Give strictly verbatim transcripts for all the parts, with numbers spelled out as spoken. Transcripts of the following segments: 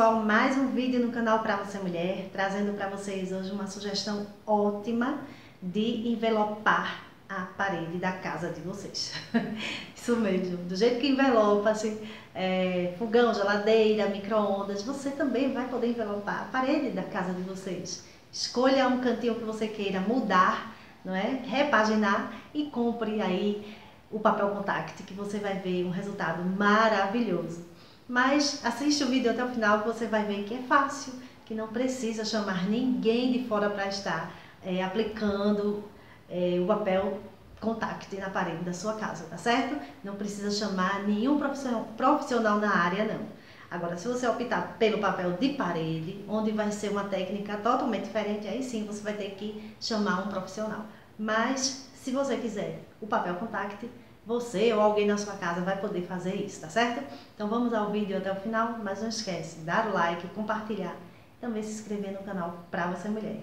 pessoal, mais um vídeo no canal Pra Você Mulher, trazendo para vocês hoje uma sugestão ótima de envelopar a parede da casa de vocês. Isso mesmo, do jeito que envelopa, assim, é, fogão, geladeira, micro-ondas, você também vai poder envelopar a parede da casa de vocês. Escolha um cantinho que você queira mudar, não é? Repaginar e compre aí o papel contact, que você vai ver um resultado maravilhoso. Mas assiste o vídeo até o final que você vai ver que é fácil, que não precisa chamar ninguém de fora para estar é, aplicando é, o papel contact na parede da sua casa, tá certo? Não precisa chamar nenhum profissional, profissional na área, não. Agora, se você optar pelo papel de parede, onde vai ser uma técnica totalmente diferente, aí sim você vai ter que chamar um profissional. Mas, se você quiser o papel contact, você ou alguém na sua casa vai poder fazer isso, tá certo? Então vamos ao vídeo até o final, mas não esquece, dar o like, compartilhar e também se inscrever no canal Pra Você Mulher.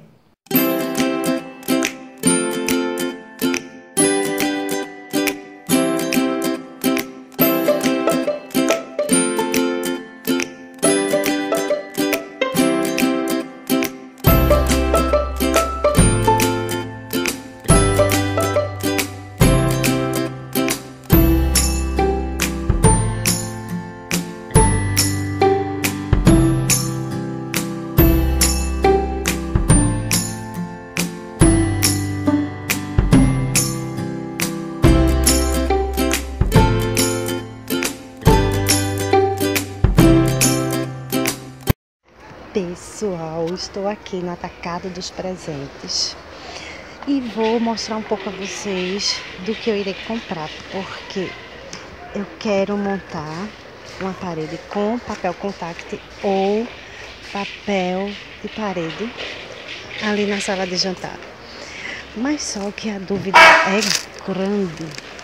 Pessoal, estou aqui no Atacado dos Presentes e vou mostrar um pouco a vocês do que eu irei comprar, porque eu quero montar uma parede com papel contact ou papel de parede ali na sala de jantar. Mas só que a dúvida é grande.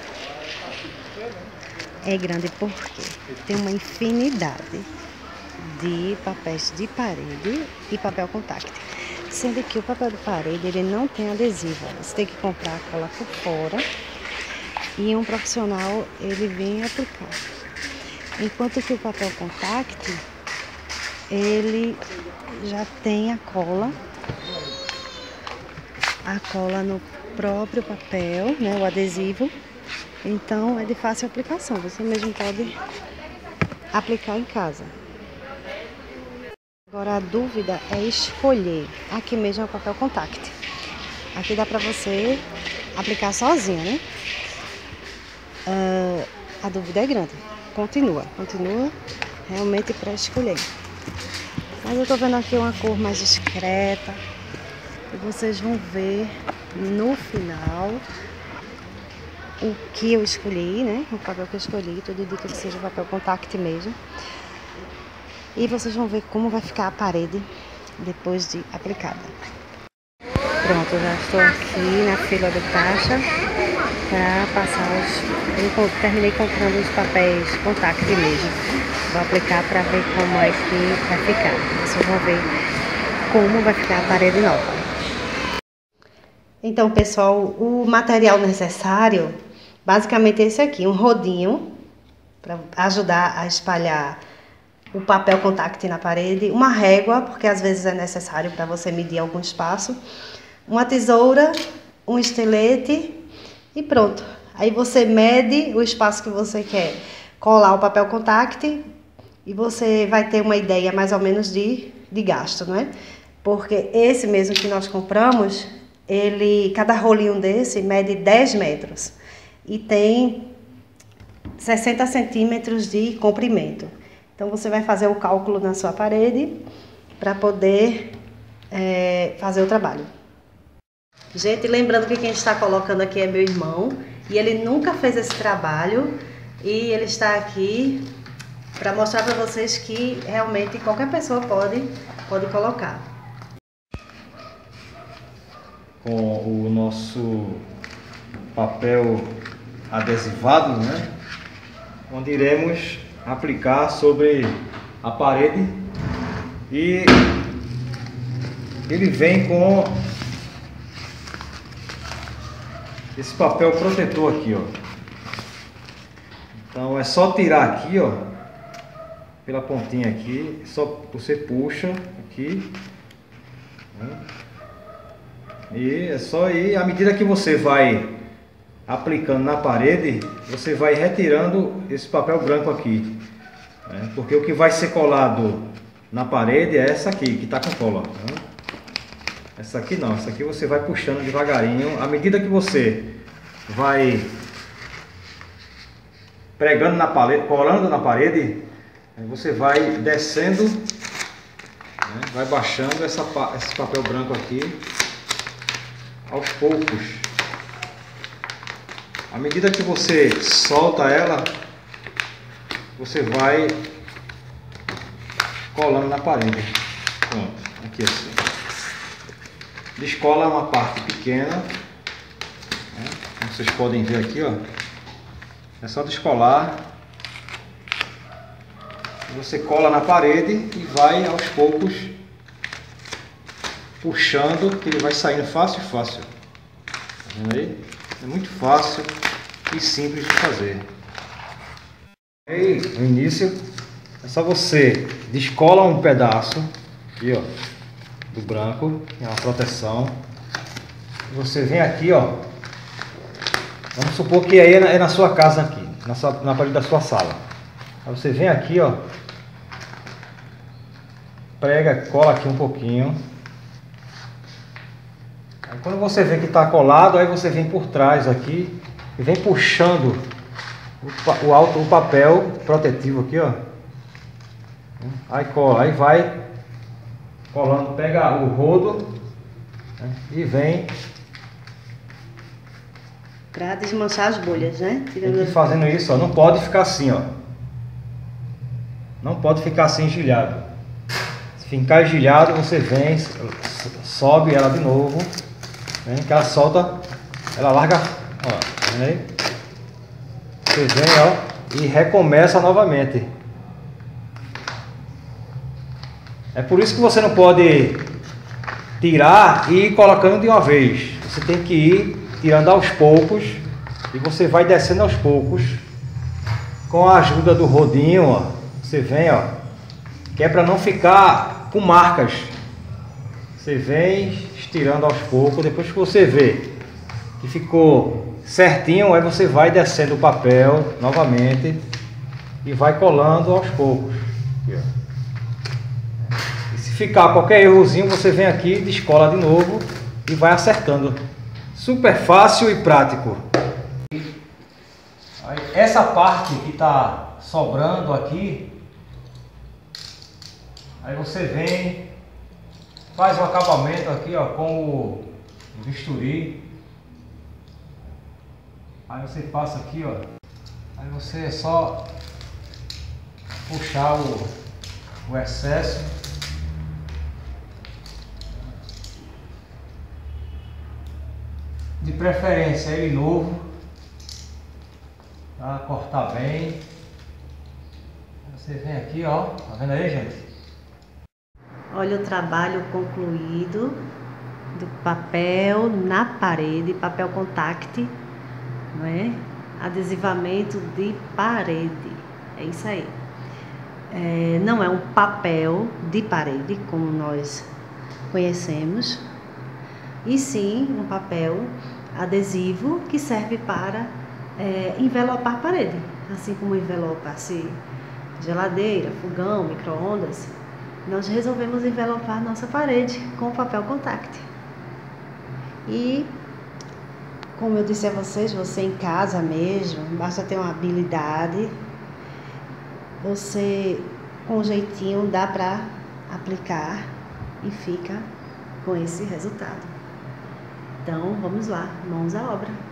É grande porque tem uma infinidade de papéis de parede e papel contact, sendo que o papel de parede ele não tem adesivo, você tem que comprar a cola por fora e um profissional ele vem aplicar, enquanto que o papel contact ele já tem a cola a cola no próprio papel, né, o adesivo, então é de fácil aplicação, você mesmo pode aplicar em casa. Agora a dúvida é escolher. Aqui mesmo é o papel contact. Aqui dá pra você aplicar sozinha, né? Uh, a dúvida é grande. Continua, continua realmente para escolher. Mas eu tô vendo aqui uma cor mais discreta. E vocês vão ver no final o que eu escolhi, né? O papel que eu escolhi. Tudo indica que seja o papel contact mesmo. E vocês vão ver como vai ficar a parede depois de aplicada. Pronto, eu já estou aqui na fila do caixa para passar os... Eu terminei comprando os papéis contact mesmo. Vou aplicar para ver como é que vai ficar. Vocês vão ver como vai ficar a parede nova. Então, pessoal, o material necessário, basicamente é esse aqui. Um rodinho para ajudar a espalhar o papel contact na parede, uma régua, porque às vezes é necessário para você medir algum espaço, uma tesoura, um estilete e pronto. Aí você mede o espaço que você quer colar o papel contact e você vai ter uma ideia mais ou menos de, de gasto, não é? Porque esse mesmo que nós compramos, ele, cada rolinho desse mede dez metros e tem sessenta centímetros de comprimento. Então, você vai fazer o cálculo na sua parede para poder é, fazer o trabalho. Gente, lembrando que quem está colocando aqui é meu irmão e ele nunca fez esse trabalho e ele está aqui para mostrar para vocês que realmente qualquer pessoa pode, pode colocar. Com o nosso papel adesivado, né? Onde iremos aplicar sobre a parede e ele vem com esse papel protetor aqui, ó. Então é só tirar aqui, ó, pela pontinha aqui, só você puxa aqui, né? E é só ir, à medida que você vai aplicando na parede, você vai retirando esse papel branco aqui, né? Porque o que vai ser colado na parede é essa aqui, que está com cola, né? Essa aqui não, essa aqui você vai puxando devagarinho, à medida que você vai pregando na parede, colando na parede, você vai descendo, né? Vai baixando essa, esse papel branco aqui aos poucos. À medida que você solta ela, você vai colando na parede. Pronto, aqui assim. Descola uma parte pequena, né? Como vocês podem ver aqui, ó. É só descolar. Você cola na parede e vai aos poucos puxando, que ele vai saindo fácil, fácil. Tá vendo aí? É muito fácil e simples de fazer. Aí, no início, é só você descola um pedaço aqui, ó, do branco, é uma proteção. Você vem aqui, ó. Vamos supor que aí é na, é na sua casa aqui, na, sua, na parede da sua sala. Aí você vem aqui, ó, prega, cola aqui um pouquinho. Aí quando você vê que está colado, aí você vem por trás aqui e vem puxando o, o, alto, o papel protetivo aqui, ó. Aí cola, aí vai colando, pega o rodo, né, e vem para desmanchar as bolhas, né? Tirando... Aqui fazendo isso, ó, não pode ficar assim, ó. Não pode ficar assim engelhado. Se ficar engelhado, você vem, sobe ela de novo, vem que ela solta, ela larga, ó, tá vendo aí? Você vem, ó, e recomeça novamente. É por isso que você não pode tirar e ir colocando de uma vez. Você tem que ir tirando aos poucos e você vai descendo aos poucos com a ajuda do rodinho, ó. Você vem, ó, que é para não ficar com marcas. Você vem estirando aos poucos. Depois que você vê que ficou certinho, aí você vai descendo o papel novamente e vai colando aos poucos. Aqui, ó. E se ficar qualquer errozinho, você vem aqui, descola de novo e vai acertando. Super fácil e prático. Aí, essa parte que está sobrando aqui, aí você vem, faz o acabamento aqui, ó, com o bisturi. Aí você passa aqui, ó. Aí você é só puxar o, o excesso. De preferência ele novo, para cortar bem. Você vem aqui, ó, tá vendo aí, gente? Olha o trabalho concluído do papel na parede, papel contact, não é? Adesivamento de parede, é isso aí. É, não é um papel de parede como nós conhecemos, e sim um papel adesivo que serve para é, envelopar a parede, assim como envelopa-se geladeira, fogão, micro-ondas. Nós resolvemos envelopar nossa parede com papel contact. E, como eu disse a vocês, você em casa mesmo, basta ter uma habilidade, você com um jeitinho dá para aplicar e fica com esse resultado. Então, vamos lá, mãos à obra.